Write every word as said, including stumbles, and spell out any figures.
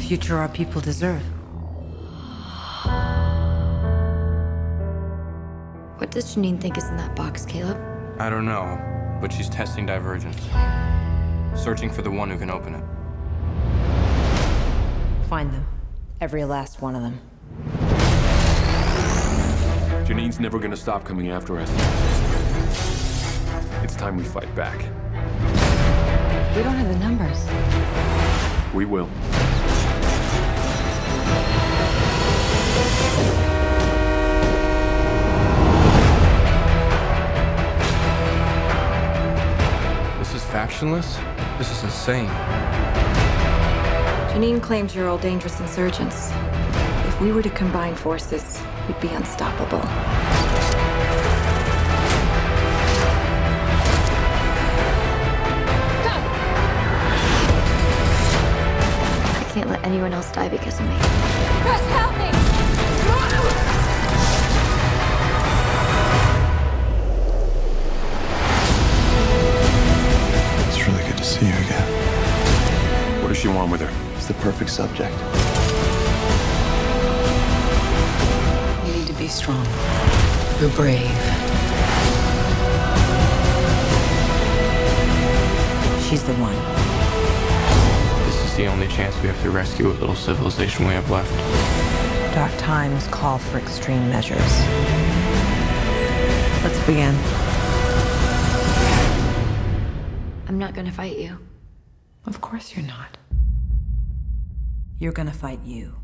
future our people deserve. What does Janine think is in that box, Caleb? I don't know, but she's testing divergence. Searching for the one who can open it. Find them. Every last one of them. Janine's never gonna stop coming after us. It's time we fight back. We don't have the numbers. We will. This is factionless? This is insane. Janine claims you're all dangerous insurgents. If we were to combine forces, we'd be unstoppable. I can't let anyone else die because of me. Chris, help me! It's really good to see you again. What does she want with her? It's the perfect subject. You need to be strong. You're brave. She's the one. This is the only chance we have to rescue what little civilization we have left. Dark times call for extreme measures. Let's begin. I'm not gonna fight you. Of course you're not. You're gonna fight you.